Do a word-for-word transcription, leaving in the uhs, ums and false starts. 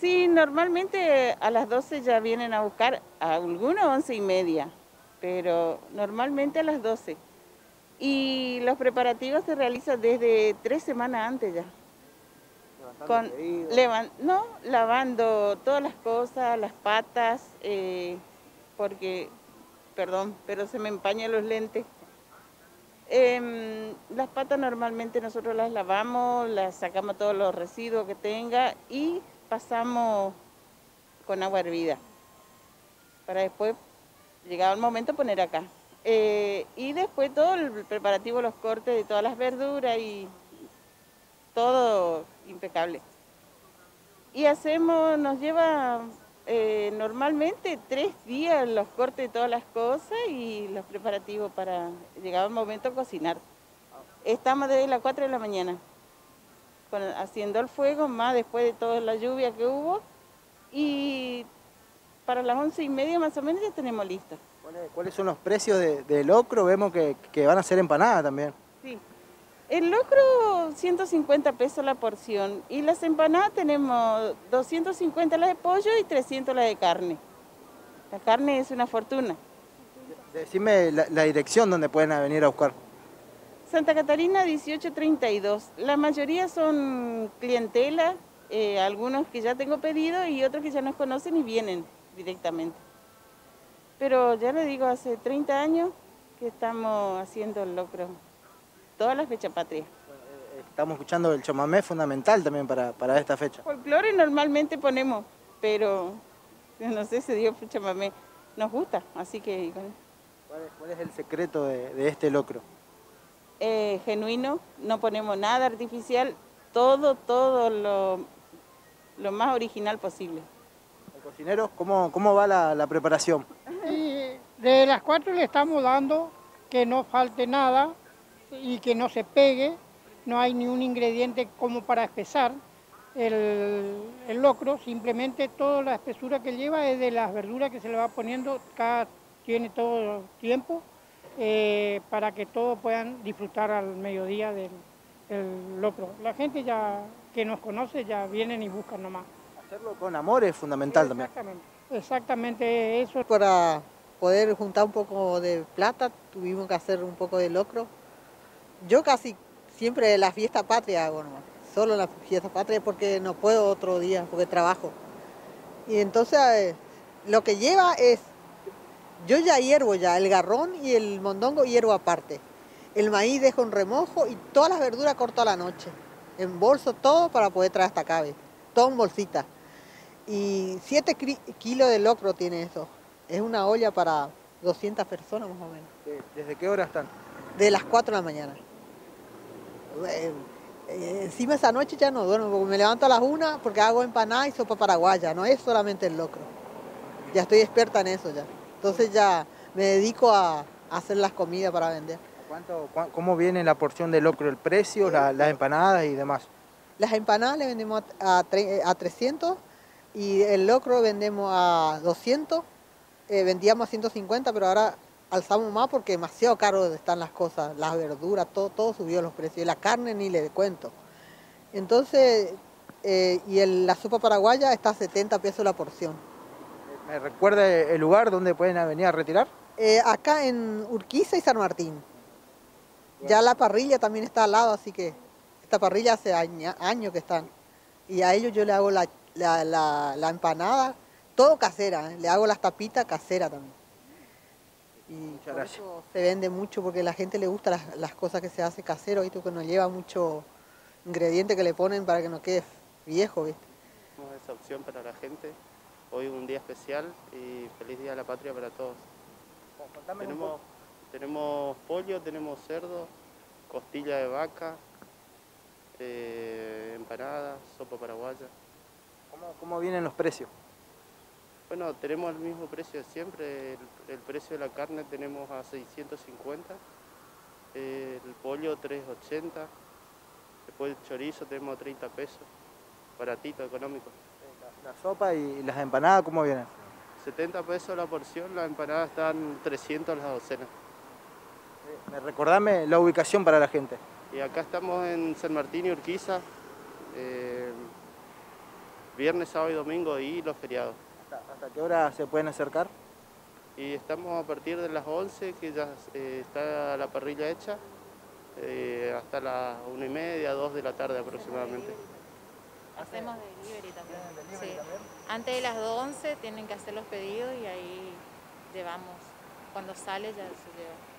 Sí, normalmente a las doce ya vienen a buscar, a algunos once y media, pero normalmente a las doce. Y los preparativos se realizan desde tres semanas antes ya. Levantando Con, pedidos. levan- no, lavando todas las cosas, las patas, eh, porque, perdón, pero se me empañan los lentes. Em, las patas normalmente nosotros las lavamos, las sacamos todos los residuos que tenga y pasamos con agua hervida para después, llegado el momento, poner acá. Eh, y después todo el preparativo, los cortes de todas las verduras y todo impecable. Y hacemos, nos lleva eh, normalmente tres días los cortes de todas las cosas y los preparativos para, llegado el momento, cocinar. Estamos desde las cuatro de la mañana con, haciendo el fuego, más después de toda la lluvia que hubo. Y para las once y media más o menos ya tenemos listo. ¿Cuáles, cuáles son los precios de, de locro? Vemos que, que van a ser empanadas también. Sí. El locro, ciento cincuenta pesos la porción. Y las empanadas tenemos doscientos cincuenta las de pollo y trescientos las de carne. La carne es una fortuna. Decime la, la dirección donde pueden venir a buscar. Santa Catarina dieciocho treinta y dos. La mayoría son clientela, eh, algunos que ya tengo pedido y otros que ya nos conocen y vienen directamente. Pero ya le digo, hace treinta años que estamos haciendo el locro, todas las fechas patrias. Estamos escuchando el chamamé, fundamental también para, para esta fecha. Folclore normalmente ponemos, pero no sé, se dio chamamé. Nos gusta, así que... ¿Cuál es, cuál es el secreto de, de este locro? Eh, genuino, no ponemos nada artificial, todo, todo lo, lo más original posible. ¿El cocinero, cómo, cómo va la, la preparación? Y de las cuatro le estamos dando que no falte nada y que no se pegue, no hay ni un ingrediente como para espesar el, el locro, simplemente toda la espesura que lleva es de las verduras que se le va poniendo, cada tiene todo el tiempo eh, para que todos puedan disfrutar al mediodía del, del locro. La gente ya que nos conoce ya vienen y buscan nomás. Hacerlo con amor es fundamental también. Exactamente, exactamente eso. Para poder juntar un poco de plata tuvimos que hacer un poco de locro. Yo casi siempre la fiesta patria hago nomás, solo la fiesta patria porque no puedo otro día porque trabajo. Y entonces eh, lo que lleva es, yo ya hiervo ya, el garrón y el mondongo hiervo aparte. El maíz dejo en remojo y todas las verduras corto a la noche. En bolso todo para poder traer hasta acá, ¿ves? Todo en bolsita. Y siete kilos de locro tiene eso. Es una olla para doscientas personas más o menos. ¿Desde qué hora están? De las cuatro de la mañana. Eh, eh, encima esa noche ya no duermo, porque me levanto a las una porque hago empanada y sopa paraguaya, no es solamente el locro. Ya estoy experta en eso ya. Entonces ya me dedico a, a hacer las comidas para vender. ¿Cuánto, cu ¿Cómo viene la porción de locro, el precio, la, las empanadas y demás? Las empanadas le vendemos a, a, a trescientos y el locro vendemos a doscientos. Eh, vendíamos a ciento cincuenta, pero ahora alzamos más porque demasiado caro están las cosas, las verduras, todo, todo subió los precios, y la carne ni le cuento. Entonces, eh, y el, la sopa paraguaya está a setenta pesos la porción. ¿Me recuerda el lugar donde pueden venir a retirar? Eh, acá en Urquiza y San Martín. Ya la parrilla también está al lado, así que esta parrilla hace año, años que están. Y a ellos yo le hago la, la, la, la empanada, todo casera, ¿eh? Le hago las tapitas caseras también. Y muchas por gracias. eso se vende mucho porque a la gente le gusta las, las cosas que se hace casero, ¿viste? Que no lleva mucho ingrediente que le ponen para que no quede viejo, ¿viste? Tenemos esa opción para la gente. Hoy un día especial y feliz Día de la Patria para todos. Contame Tenemos, un poco. tenemos pollo, tenemos cerdo, costilla de vaca, eh, empanadas, sopa paraguaya. ¿Cómo, ¿Cómo vienen los precios? Bueno, tenemos el mismo precio de siempre. El, el precio de la carne tenemos a seiscientos cincuenta, eh, el pollo tres ochenta, después el chorizo tenemos a treinta pesos, baratito, económico. La, la sopa y las empanadas, ¿cómo vienen? setenta pesos la porción, las empanadas están trescientos la docena. Me recordame la ubicación para la gente. Y acá estamos en San Martín y Urquiza, eh, viernes, sábado y domingo y los feriados. ¿Hasta, hasta qué hora se pueden acercar? Y estamos a partir de las once, que ya eh, está la parrilla hecha, eh, hasta las una y media, dos de la tarde aproximadamente. Hacemos delivery también. Sí. Antes de las once tienen que hacer los pedidos y ahí llevamos. Cuando sale ya se lleva.